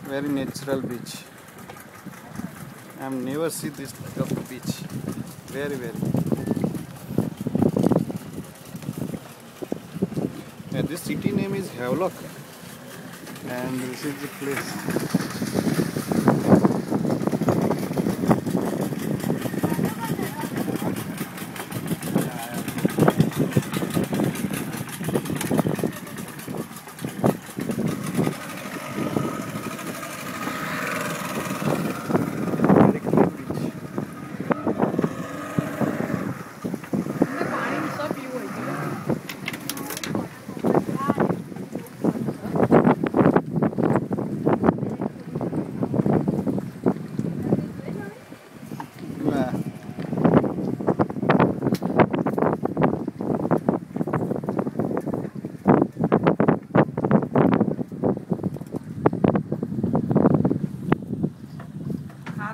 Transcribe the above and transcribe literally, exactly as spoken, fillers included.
Very natural beach. I have never seen this type of beach. Very, very. Yeah, this city name is Havelock, and this is the place.